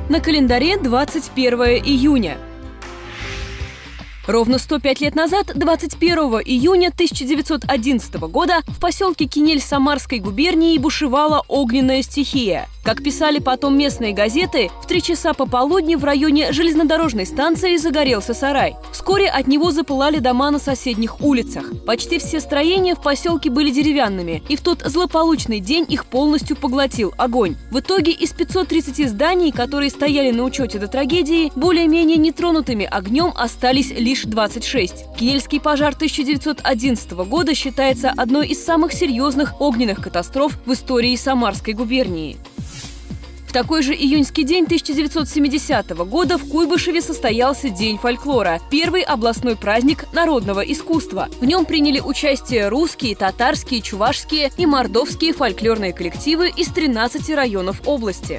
На календаре 21 июня. Ровно 105 лет назад, 21 июня 1911 года, в поселке Кинель Самарской губернии бушевала огненная стихия. Как писали потом местные газеты, в 3 часа пополудни в районе железнодорожной станции загорелся сарай. Вскоре от него запылали дома на соседних улицах. Почти все строения в поселке были деревянными, и в тот злополучный день их полностью поглотил огонь. В итоге из 530 зданий, которые стояли на учете до трагедии, более-менее нетронутыми огнем остались лишь 26. Кинельский пожар 1911 года считается одной из самых серьезных огненных катастроф в истории Самарской губернии. В такой же июньский день 1970 года в Куйбышеве состоялся День фольклора – первый областной праздник народного искусства. В нем приняли участие русские, татарские, чувашские и мордовские фольклорные коллективы из 13 районов области.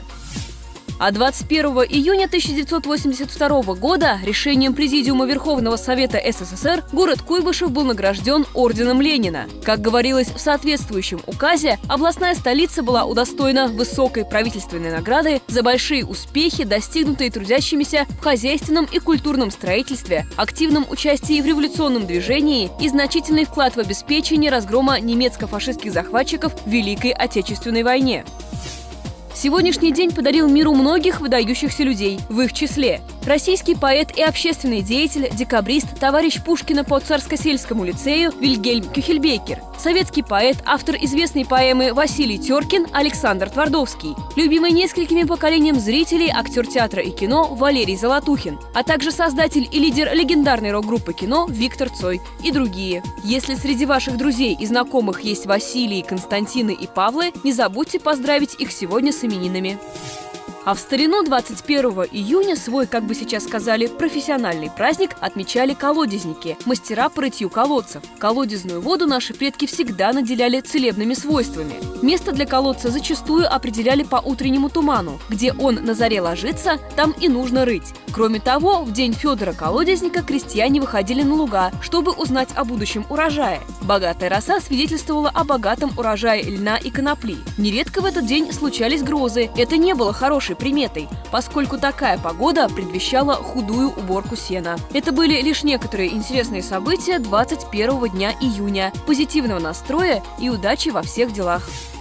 А 21 июня 1982 года решением Президиума Верховного Совета СССР город Куйбышев был награжден орденом Ленина. Как говорилось в соответствующем указе, областная столица была удостоена высокой правительственной награды за большие успехи, достигнутые трудящимися в хозяйственном и культурном строительстве, активном участии в революционном движении и значительный вклад в обеспечение разгрома немецко-фашистских захватчиков в Великой Отечественной войне. Сегодняшний день подарил миру многих выдающихся людей, в их числе российский поэт и общественный деятель, декабрист, товарищ Пушкина по Царско-сельскому лицею Вильгельм Кюхельбекер, советский поэт, автор известной поэмы Василий Теркин Александр Твардовский, любимый несколькими поколениями зрителей актер театра и кино Валерий Золотухин, а также создатель и лидер легендарной рок-группы кино Виктор Цой и другие. Если среди ваших друзей и знакомых есть Василии, Константины и Павлы, не забудьте поздравить их сегодня с именинами. А в старину 21 июня свой, как бы сейчас сказали, профессиональный праздник отмечали колодезники, мастера по рытью колодцев. Колодезную воду наши предки всегда наделяли целебными свойствами. Место для колодца зачастую определяли по утреннему туману. Где он на заре ложится, там и нужно рыть. Кроме того, в день Федора Колодезника крестьяне выходили на луга, чтобы узнать о будущем урожае. Богатая роса свидетельствовала о богатом урожае льна и конопли. Нередко в этот день случались грозы. Это не было хорошей приметой, поскольку такая погода предвещала худую уборку сена. Это были лишь некоторые интересные события 21 дня июня. Позитивного настроя и удачи во всех делах!